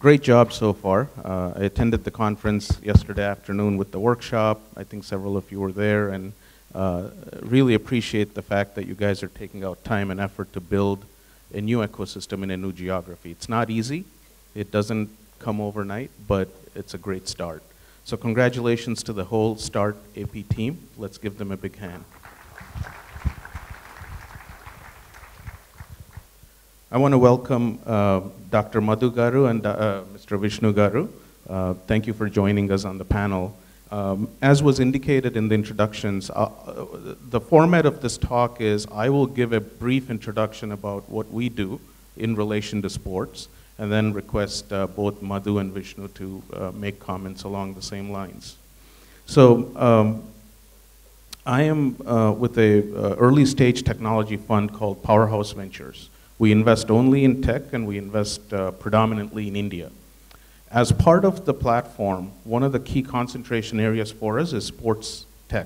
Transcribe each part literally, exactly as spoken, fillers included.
great job so far. Uh, I attended the conference yesterday afternoon with the workshop. I think several of you were there, and uh, really appreciate the fact that you guys are taking out time and effort to build a new ecosystem in a new geography. It's not easy. It doesn't come overnight, but it's a great start. So congratulations to the whole START A P team. Let's give them a big hand. I want to welcome uh, Doctor Madhu Garu and uh, Mister Vishnu Garu. Uh, thank you for joining us on the panel. Um, as was indicated in the introductions, uh, the format of this talk is I will give a brief introduction about what we do in relation to sports, and then request uh, both Madhu and Vishnu to uh, make comments along the same lines. So um, I am uh, with a uh, early stage technology fund called Powerhouse Ventures. We invest only in tech, and we invest uh, predominantly in India. As part of the platform, one of the key concentration areas for us is sports tech.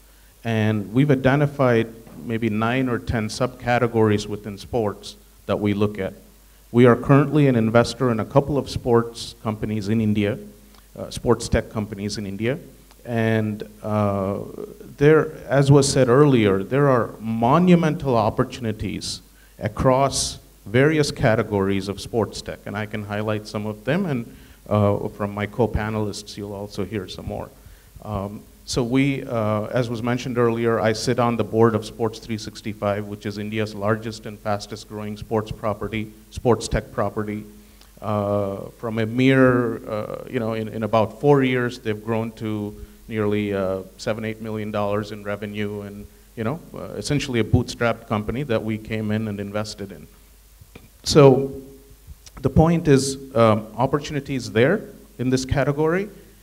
And we've identified maybe nine or ten subcategories within sports that we look at. We are currently an investor in a couple of sports companies in India, uh, sports tech companies in India. And uh, there, as was said earlier, there are monumental opportunities across various categories of sports tech, and I can highlight some of them, and uh, from my co-panelists you'll also hear some more. Um, so we, uh, as was mentioned earlier, I sit on the board of Sports three sixty-five, which is India's largest and fastest growing sports property, sports tech property. Uh, from a mere, uh, you know, in, in about four years, they've grown to nearly uh, seven, eight million dollars in revenue, and you know, uh, essentially a bootstrapped company that we came in and invested in. So the point is, um, opportunity is there in this category.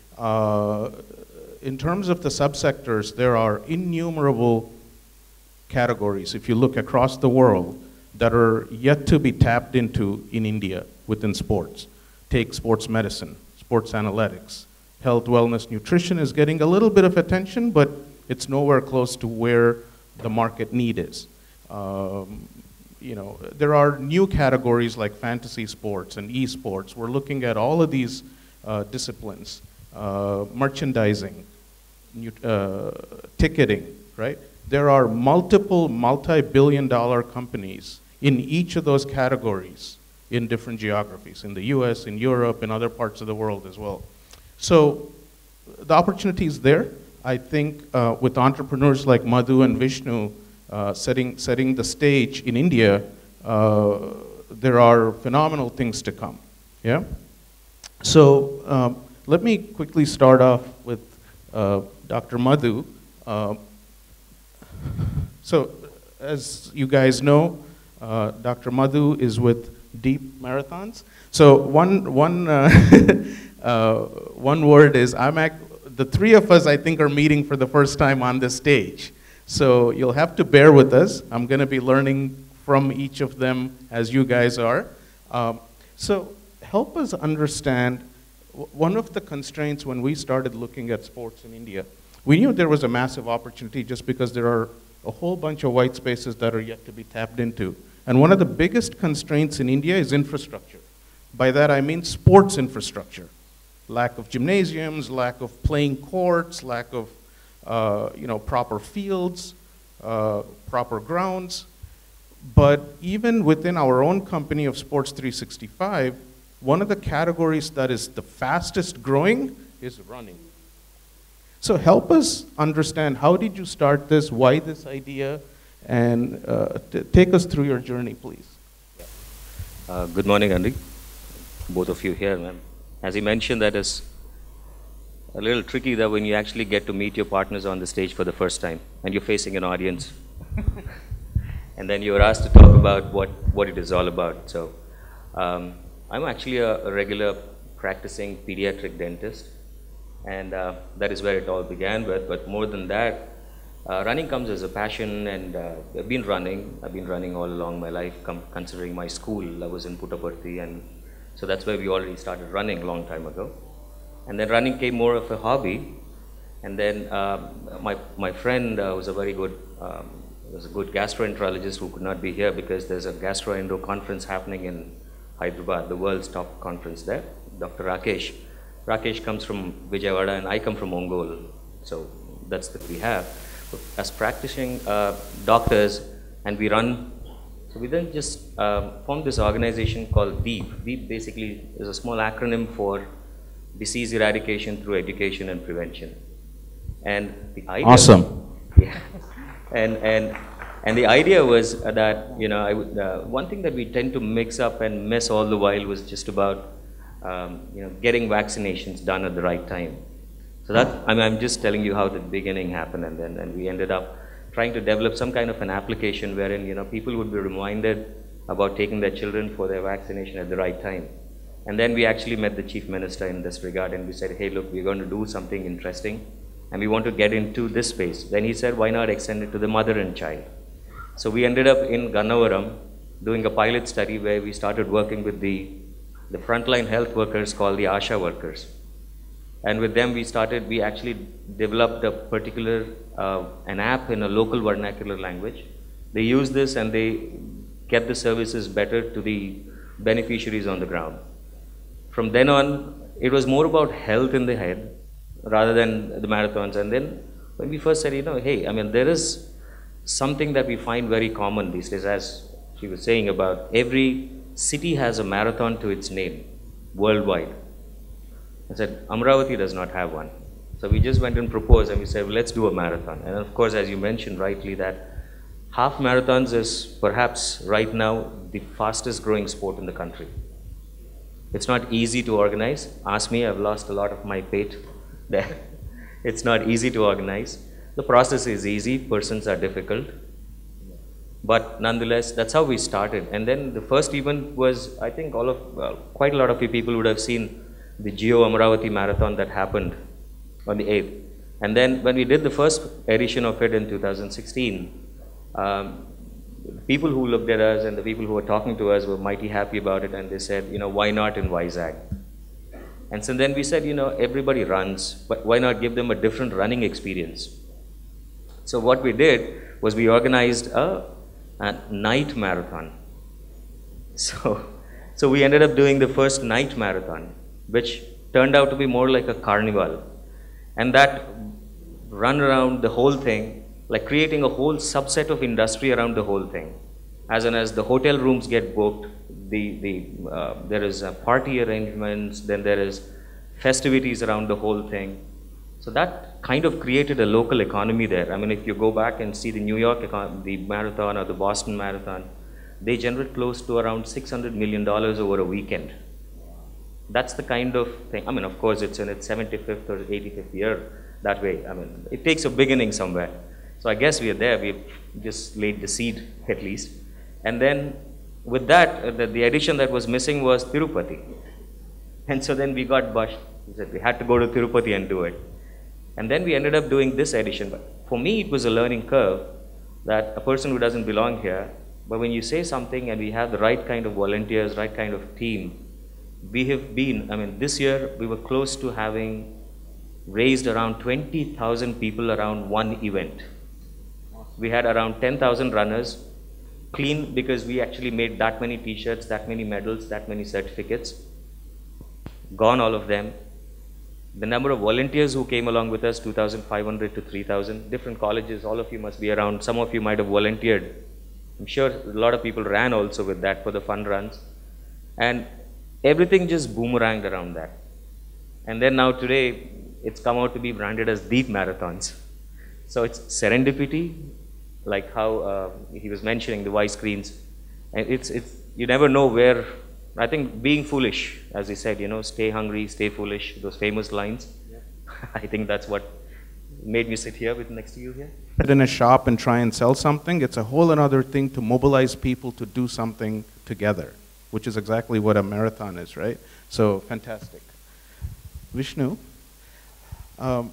Uh, in terms of the subsectors, there are innumerable categories, if you look across the world, that are yet to be tapped into in India within sports. Take sports medicine, sports analytics, health, wellness, nutrition is getting a little bit of attention, but it's nowhere close to where the market need is. Um, you know, there are new categories like fantasy sports and esports. We're looking at all of these uh, disciplines, uh, merchandising, new, uh, ticketing, right? There are multiple multi-billion dollar companies in each of those categories in different geographies, in the U S, in Europe, in other parts of the world as well. So the opportunity is there. I think uh, with entrepreneurs like Madhu and Vishnu uh, setting, setting the stage in India, uh, there are phenomenal things to come, yeah? So um, let me quickly start off with uh, Doctor Madhu. Uh, so as you guys know, uh, Doctor Madhu is with Deep Marathons. So one, one, uh, uh, one word is, I'm act the three of us, I think, are meeting for the first time on this stage. So you'll have to bear with us. I'm going to be learning from each of them as you guys are. Um, so help us understand, one of the constraints when we started looking at sports in India, we knew there was a massive opportunity just because there are a whole bunch of white spaces that are yet to be tapped into. And one of the biggest constraints in India is infrastructure. By that I mean sports infrastructure. Lack of gymnasiums, lack of playing courts, lack of uh, you know, proper fields, uh, proper grounds. But even within our own company of Sports three sixty-five, one of the categories that is the fastest growing is running. So help us understand, how did you start this, why this idea, and uh, t take us through your journey, please. Uh, good morning, Andy. Both of you here, man. As he mentioned, that is a little tricky that when you actually get to meet your partners on the stage for the first time and you're facing an audience and then you're asked to talk about what, what it is all about. So um, I'm actually a, a regular practicing pediatric dentist, and uh, that is where it all began with. But more than that, uh, running comes as a passion, and uh, I've been running. I've been running all along my life, considering my school. I was in Puttaparthi, and so that's where we already started running a long time ago. And then running came more of a hobby. And then um, my, my friend uh, was a very good, um, was a good gastroenterologist who could not be here because there's a gastroendo conference happening in Hyderabad, the world's top conference there. Doctor Rakesh. Rakesh comes from Vijayawada and I come from Ongole. So that's what we have. As practicing uh, doctors, and we run, so we then just uh, formed this organization called DEEP. DEEP basically is a small acronym for Disease Eradication Through Education and Prevention. And the idea, awesome. Yeah. And, and, and the idea was that, you know, I would, uh, one thing that we tend to mix up and miss all the while was just about, um, you know, getting vaccinations done at the right time. So that, I mean, I'm just telling you how the beginning happened, and then and we ended up trying to develop some kind of an application wherein, you know, people would be reminded about taking their children for their vaccination at the right time. And then we actually met the Chief Minister in this regard, and we said, hey, look, we're going to do something interesting, and we want to get into this space. Then he said, why not extend it to the mother and child? So we ended up in Gannavaram doing a pilot study where we started working with the, the frontline health workers called the ASHA workers. And with them we started, we actually developed a particular, uh, an app in a local vernacular language. They use this and they get the services better to the beneficiaries on the ground. From then on, it was more about health in the head rather than the marathons. And then when we first said, you know, hey, I mean, there is something that we find very common these days, as she was saying about every city has a marathon to its name worldwide. I said, Amravati does not have one. So we just went and proposed and we said, well, let's do a marathon. And of course, as you mentioned rightly, that half marathons is perhaps right now the fastest growing sport in the country. It's not easy to organize. Ask me, I've lost a lot of my weight there. It's not easy to organize. The process is easy, persons are difficult. But nonetheless, that's how we started. And then the first event was, I think all of, well, quite a lot of you people would have seen the Geo Amravati Marathon that happened on the eighth. And then when we did the first edition of it in two thousand sixteen, um, people who looked at us and the people who were talking to us were mighty happy about it, and they said, you know, why not in Vizag? And so then we said, you know, everybody runs, but why not give them a different running experience? So what we did was we organized a, a night marathon. So, so we ended up doing the first night marathon, which turned out to be more like a carnival. And that run around the whole thing, like creating a whole subset of industry around the whole thing. As in, as the hotel rooms get booked, the, the, uh, there is a party arrangements, then there is festivities around the whole thing. So that kind of created a local economy there. I mean, if you go back and see the New York the marathon or the Boston marathon, they generate close to around six hundred million dollars over a weekend. That's the kind of thing. I mean, of course, it's in its seventy-fifth or eighty-fifth year that way. I mean, it takes a beginning somewhere. So I guess we are there. We've just laid the seed, at least. And then with that, uh, the, the addition that was missing was Tirupati. And so then we got bushed. We said we had to go to Tirupati and do it. And then we ended up doing this edition. But for me, it was a learning curve that a person who doesn't belong here, but when you say something and we have the right kind of volunteers, right kind of team, we have been, I mean, this year we were close to having raised around twenty thousand people around one event. We had around ten thousand runners, clean, because we actually made that many t-shirts, that many medals, that many certificates. Gone all of them. The number of volunteers who came along with us, two thousand five hundred to three thousand, different colleges, all of you must be around. Some of you might have volunteered. I'm sure a lot of people ran also with that for the fun runs. And everything just boomeranged around that. And then now today, it's come out to be branded as DEEP Marathons. So it's serendipity, like how uh, he was mentioning the Y screens. And it's, it's, you never know where, I think being foolish, as he said, you know, stay hungry, stay foolish, those famous lines. Yeah. I think that's what made me sit here with next to you here. In a shop and try and sell something, it's a whole another thing to mobilize people to do something together, which is exactly what a marathon is, right? So, fantastic. Vishnu, um,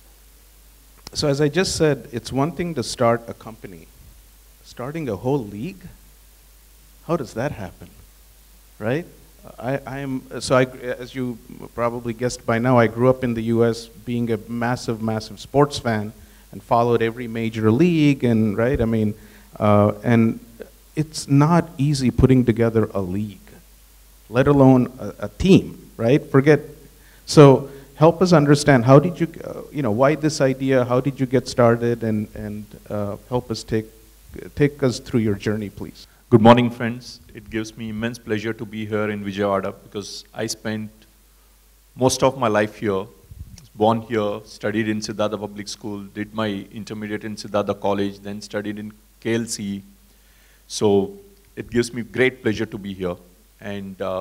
so as I just said, it's one thing to start a company. Starting a whole league? How does that happen, right? I, I am, so I, as you probably guessed by now, I grew up in the U S being a massive, massive sports fan and followed every major league and, right, I mean, uh, and it's not easy putting together a league, let alone a, a team. right? Forget. So help us understand, how did you, uh, you know, why this idea? How did you get started? And, and uh, help us take, take us through your journey, please. Good morning, friends. It gives me immense pleasure to be here in Vijayawada because I spent most of my life here. Born here, studied in Siddhartha Public School, did my intermediate in Siddhartha College, then studied in K L C. So it gives me great pleasure to be here. And uh,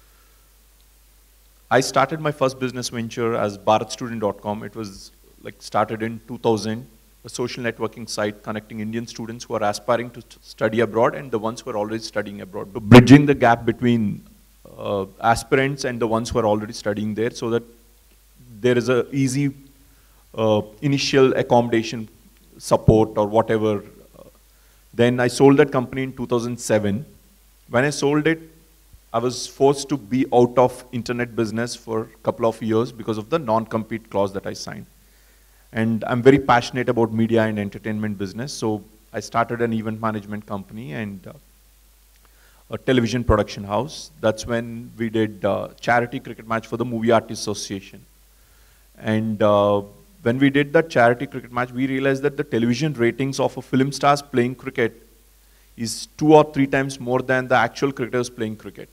I started my first business venture as Bharat Student dot com. It was like started in two thousand, a social networking site connecting Indian students who are aspiring to study abroad and the ones who are already studying abroad. Bridging the gap between uh, aspirants and the ones who are already studying there so that there is a easy uh, initial accommodation support or whatever. Then I sold that company in two thousand seven. When I sold it, I was forced to be out of internet business for a couple of years because of the non-compete clause that I signed. And I'm very passionate about media and entertainment business, so I started an event management company and uh, a television production house. That's when we did uh, charity cricket match for the Movie Artists Association. And uh, when we did that charity cricket match, we realized that the television ratings of a film stars playing cricket is two or three times more than the actual cricketers playing cricket.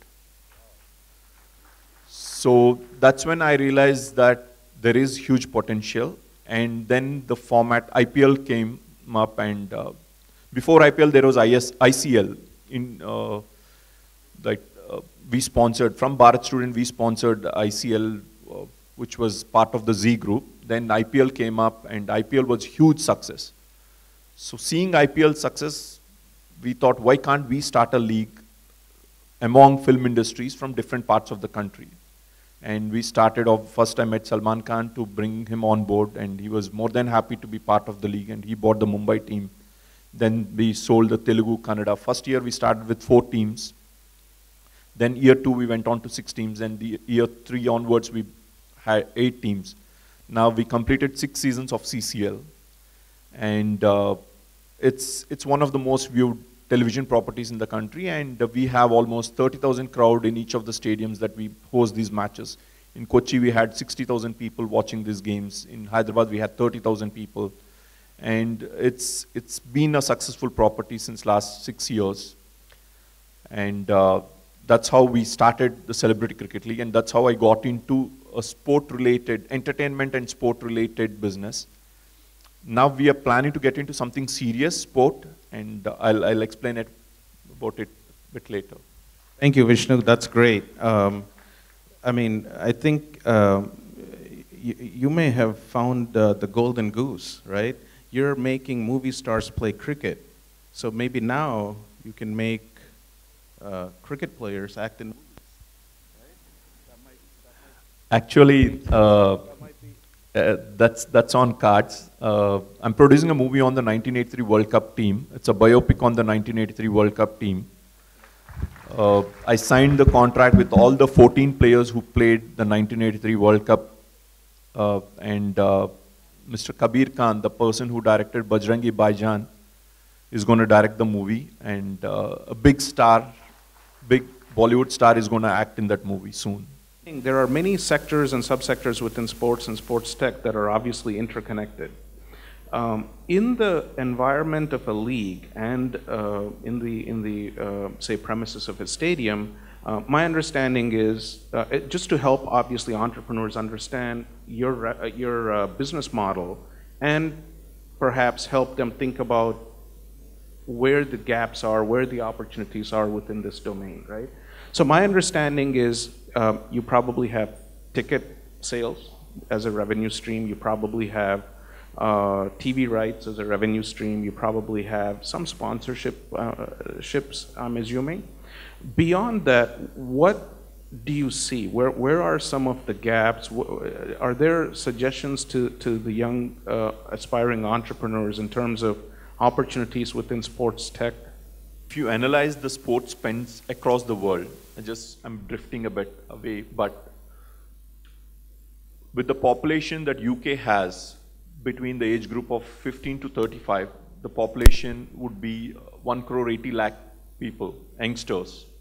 So that's when I realized that there is huge potential. And then the format, I P L came up, and uh, before I P L there was I S, I C L. In, uh, like, uh, we sponsored, from Bharat Student, we sponsored I C L, uh, which was part of the Z group. Then I P L came up, and I P L was huge success. So seeing I P L success, we thought, why can't we start a league among film industries from different parts of the country? And we started off, first I met Salman Khan to bring him on board, and he was more than happy to be part of the league, and he bought the Mumbai team. Then we sold the Telugu, Kannada. First year we started with four teams. Then year two we went on to six teams, and the year three onwards we had eight teams. Now we completed six seasons of C C L, and uh, it's it's one of the most viewed television properties in the country, and uh, we have almost thirty thousand crowd in each of the stadiums that we host these matches. In Kochi we had sixty thousand people watching these games. In Hyderabad we had thirty thousand people, and it's it's been a successful property since last six years. And uh, that's how we started the Celebrity Cricket League, and that's how I got into a sport-related, entertainment and sport-related business. Now we are planning to get into something serious, sport, and I'll, I'll explain it about it a bit later. Thank you, Vishnu. That's great. Um, I mean, I think um, you, you may have found uh, the golden goose, right? You're making movie stars play cricket. So maybe now you can make uh, cricket players act in movies. Actually, uh, uh, that's, that's on cards. Uh, I'm producing a movie on the nineteen eighty-three World Cup team. It's a biopic on the nineteen eighty-three World Cup team. Uh, I signed the contract with all the fourteen players who played the nineteen eighty-three World Cup. Uh, and uh, Mister Kabir Khan, the person who directed Bajrangi Bhaijaan, is going to direct the movie. And uh, a big star, big Bollywood star is going to act in that movie soon. There are many sectors and subsectors within sports and sports tech that are obviously interconnected. Um, in the environment of a league and uh, in the, in the uh, say, premises of a stadium, uh, my understanding is, uh, it, just to help obviously entrepreneurs understand your, uh, your uh, business model and perhaps help them think about where the gaps are, where the opportunities are within this domain, right? So my understanding is um, you probably have ticket sales as a revenue stream. You probably have uh, T V rights as a revenue stream. You probably have some sponsorship uh, ships, I'm assuming. Beyond that, what do you see? Where, where are some of the gaps? Are there suggestions to, to the young uh, aspiring entrepreneurs in terms of opportunities within sports tech? If you analyze the sports spends across the world, I just, I'm drifting a bit away, but with the population that U K has between the age group of fifteen to thirty-five, the population would be one crore eighty lakh people, youngsters.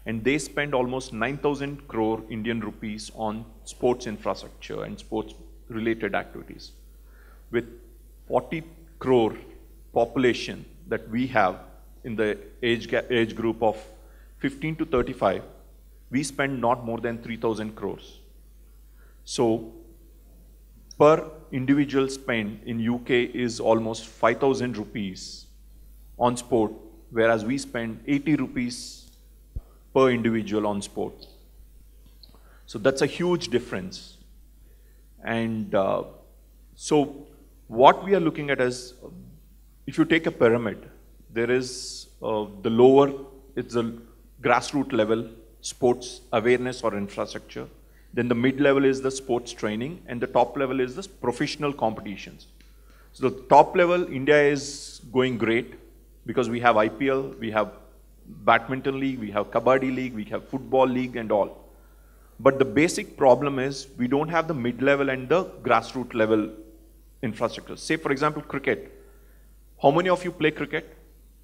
And they spend almost nine thousand crore Indian rupees on sports infrastructure and sports related activities. With forty crore population that we have in the age, age group of fifteen to thirty-five, we spend not more than three thousand crores. So per individual spend in U K is almost five thousand rupees on sport, whereas we spend eighty rupees per individual on sport. So that's a huge difference. And uh, so what we are looking at is, if you take a pyramid, there is uh, the lower, it's the grassroots level, sports awareness or infrastructure. Then the mid-level is the sports training, and the top level is the professional competitions. So the top level, India is going great because we have I P L, we have badminton league, we have kabaddi league, we have football league and all. But the basic problem is we don't have the mid-level and the grassroots level infrastructure. Say for example, cricket. How many of you play cricket?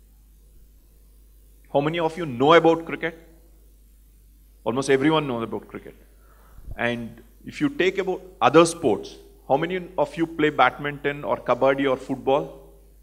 How many of you know about cricket? Almost everyone knows about cricket. And if you take about other sports, how many of you play badminton or kabaddi or football?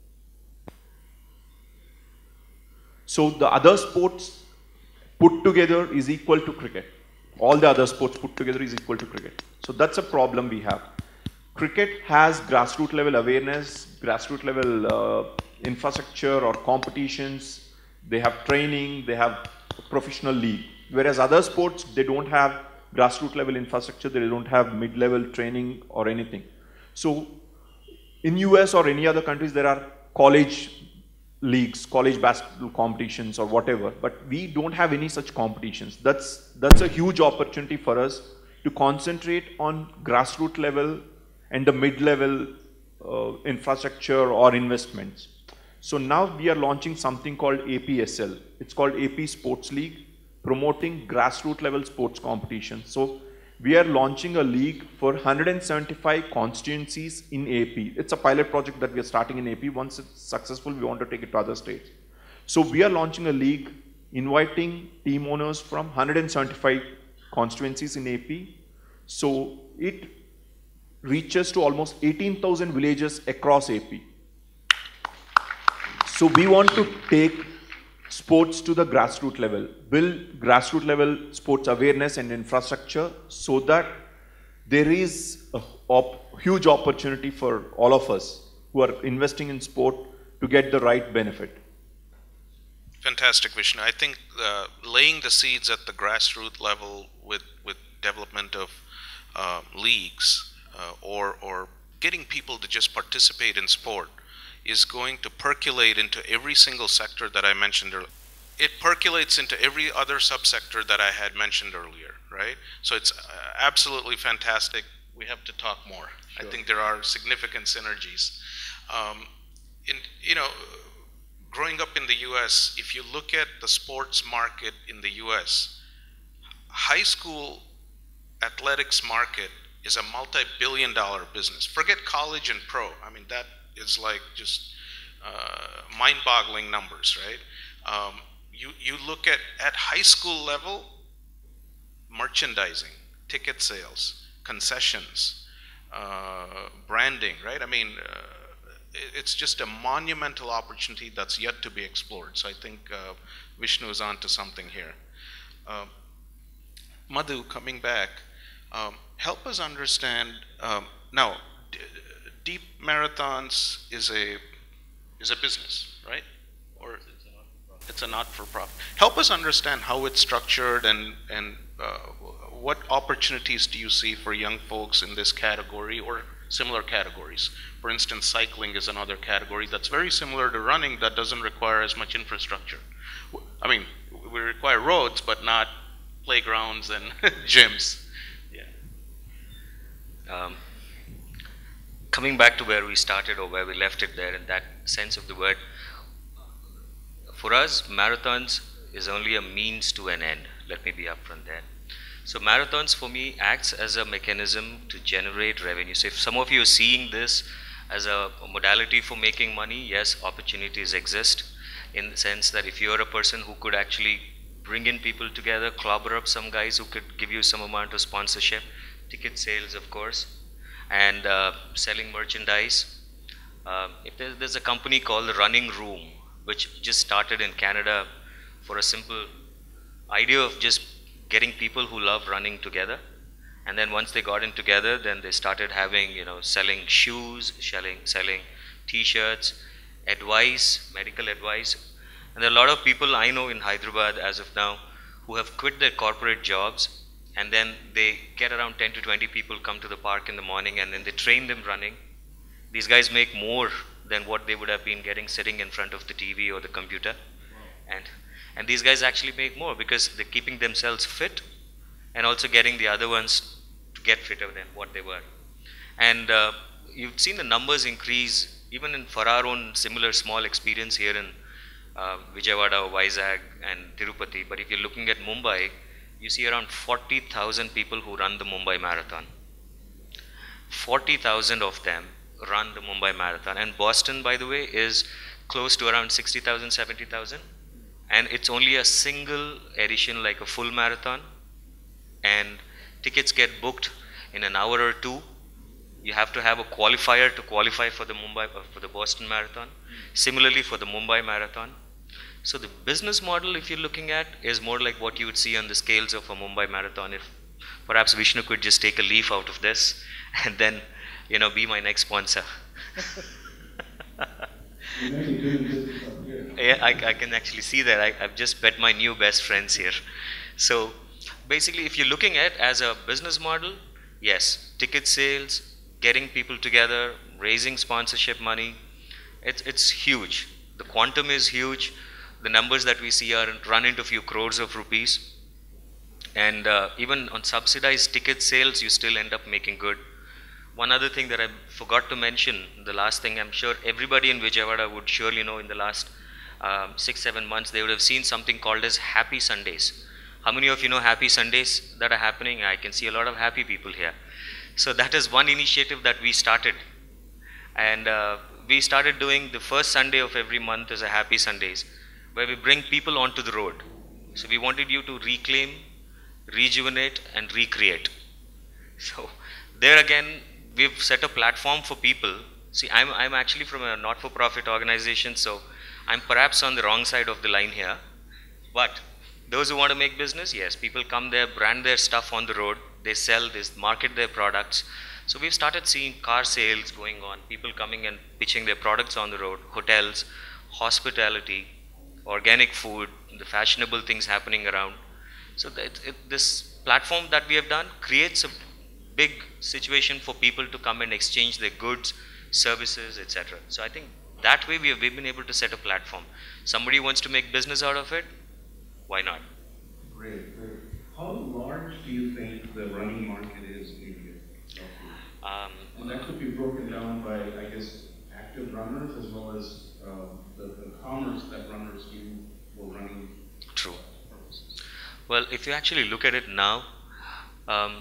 So the other sports put together is equal to cricket. All the other sports put together is equal to cricket. So that's a problem we have. Cricket has grassroots level awareness, grassroots level uh, infrastructure or competitions. They have training, they have a professional league. Whereas other sports, they don't have grassroots level infrastructure, they don't have mid-level training or anything. So in U S or any other countries, there are college leagues, college basketball competitions or whatever, but we don't have any such competitions. That's, that's a huge opportunity for us to concentrate on grassroots level and the mid-level uh, infrastructure or investments. So now we are launching something called A P S L. It's called A P Sports League, promoting grassroots level sports competition. So we are launching a league for one hundred seventy-five constituencies in A P. It's a pilot project that we are starting in A P. Once it's successful, we want to take it to other states. So we are launching a league, inviting team owners from one hundred seventy-five constituencies in A P. So it reaches to almost eighteen thousand villages across A P. So we want to take sports to the grassroots level, build grassroots level sports awareness and infrastructure so that there is a op huge opportunity for all of us who are investing in sport to get the right benefit. Fantastic, Vishnu. I think uh, laying the seeds at the grassroots level with, with development of uh, leagues uh, or, or getting people to just participate in sport is going to percolate into every single sector that I mentioned earlier. It percolates into every other subsector that I had mentioned earlier, right? So it's uh, absolutely fantastic. We have to talk more. Sure. I think there are significant synergies. Um, in, you know, growing up in the U S, if you look at the sports market in the U S, high school athletics market is a multi-billion dollar business. Forget college and pro. I mean, that is like just uh, mind-boggling numbers, right? Um, you, you look at, at high school level, merchandising, ticket sales, concessions, uh, branding, right? I mean, uh, it, it's just a monumental opportunity that's yet to be explored. So I think uh, Vishnu is on to something here. Uh, Madhu, coming back, um, help us understand, um, now, Deep Marathons is a is a business, right? Or it's a not-for-profit. Help us understand how it's structured and and uh, what opportunities do you see for young folks in this category or similar categories? For instance, cycling is another category that's very similar to running that doesn't require as much infrastructure. I mean, we require roads, but not playgrounds and gyms. Yeah. Um, Coming back to where we started or where we left it there in that sense of the word, for us, marathons is only a means to an end. Let me be upfront there. So marathons for me acts as a mechanism to generate revenue. So if some of you are seeing this as a modality for making money, yes, opportunities exist in the sense that if you're a person who could actually bring in people together, clobber up some guys who could give you some amount of sponsorship, ticket sales, of course, and uh, selling merchandise. Uh, if there's, there's a company called the Running Room, which just started in Canada for a simple idea of just getting people who love running together. And then once they got in together, then they started having, you know, selling shoes, selling, selling t-shirts, advice, medical advice. And there are a lot of people I know in Hyderabad as of now who have quit their corporate jobs, and then they get around ten to twenty people come to the park in the morning, and then they train them running. These guys make more than what they would have been getting sitting in front of the T V or the computer. Wow. And, and these guys actually make more because they're keeping themselves fit and also getting the other ones to get fitter than what they were. And uh, you've seen the numbers increase even in for our own similar small experience here in uh, Vijayawada, Vizag and Tirupati. But if you're looking at Mumbai, you see around forty thousand people who run the Mumbai Marathon. forty thousand of them run the Mumbai Marathon. And Boston, by the way, is close to around sixty thousand, seventy thousand. And it's only a single edition, like a full marathon. And tickets get booked in an hour or two. You have to have a qualifier to qualify for the Mumbai, uh, for the Boston Marathon. Similarly for the Mumbai Marathon. So the business model, if you're looking at, is more like what you would see on the scales of a Mumbai Marathon. If perhaps Vishnu could just take a leaf out of this and then, you know, be my next sponsor. Yeah, I, I can actually see that. I, I've just met my new best friends here. So basically, if you're looking at as a business model, yes, ticket sales, getting people together, raising sponsorship money, it's, it's huge. The quantum is huge. The numbers that we see are run into a few crores of rupees. And uh, even on subsidized ticket sales, you still end up making good. One other thing that I forgot to mention, the last thing I'm sure everybody in Vijayawada would surely know in the last um, six, seven months, they would have seen something called as Happy Sundays. How many of you know Happy Sundays that are happening? I can see a lot of happy people here. So that is one initiative that we started. And uh, we started doing the first Sunday of every month as a Happy Sundays, where we bring people onto the road. So we wanted you to reclaim, rejuvenate and recreate. So there again, we've set a platform for people. See, I'm, I'm actually from a not-for-profit organization, so I'm perhaps on the wrong side of the line here. But those who want to make business, yes, people come there, brand their stuff on the road, they sell, they market their products. So we've started seeing car sales going on, people coming and pitching their products on the road, hotels, hospitality, organic food, the fashionable things happening around. So that it, this platform that we have done creates a big situation for people to come and exchange their goods, services, et cetera. So I think that way we have we've been able to set a platform. Somebody wants to make business out of it, why not? Great, great. How large do you think the running market is in India? Um, and that could be broken down by, I guess, active runners as well as uh, the, the commerce that runners do for running. True. Purposes. Well, if you actually look at it now, um,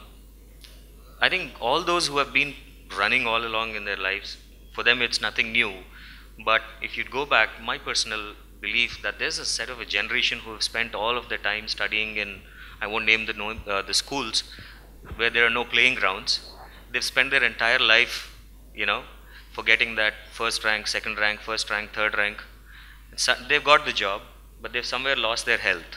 I think all those who have been running all along in their lives, for them it's nothing new. But if you go back, my personal belief that there's a set of a generation who have spent all of their time studying in, I won't name the, uh, the schools, where there are no playing grounds. They've spent their entire life, you know, forgetting that first rank, second rank, first rank, third rank. So they've got the job, but they've somewhere lost their health.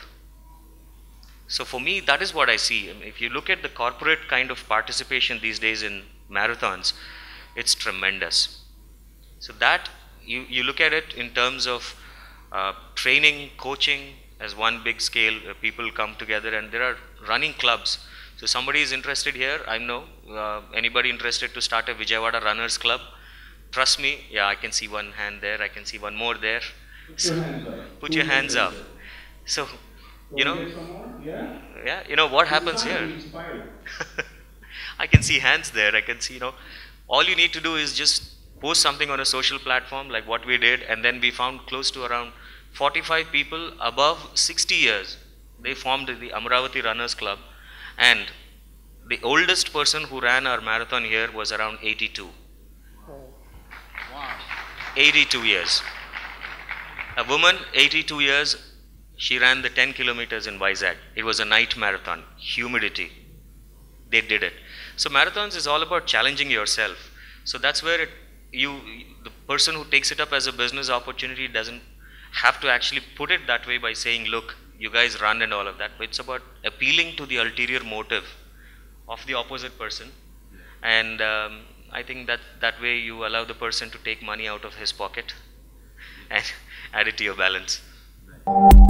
So for me, that is what I see. I mean, if you look at the corporate kind of participation these days in marathons, it's tremendous. So that, you, you look at it in terms of uh, training, coaching as one big scale, uh, people come together and there are running clubs. So somebody is interested here, I know, uh, anybody interested to start a Vijayawada Runners Club, trust me, yeah, I can see one hand there, I can see one more there. Put your hands up. Put your hands up. So, you know, yeah. yeah, you know what happens here. I can see hands there, I can see, you know, all you need to do is just post something on a social platform like what we did, and then we found close to around forty-five people above sixty years. They formed the Amaravati Runners Club, and the oldest person who ran our marathon here was around eighty-two. Wow. eighty-two years. A woman, eighty-two years, She ran the ten kilometers in Vizag. It was a night marathon, humidity. They did it. So marathons is all about challenging yourself. So that's where it, you, the person who takes it up as a business opportunity doesn't have to actually put it that way by saying, look, you guys run and all of that. But it's about appealing to the ulterior motive of the opposite person. And um, I think that that way you allow the person to take money out of his pocket and add it to your balance.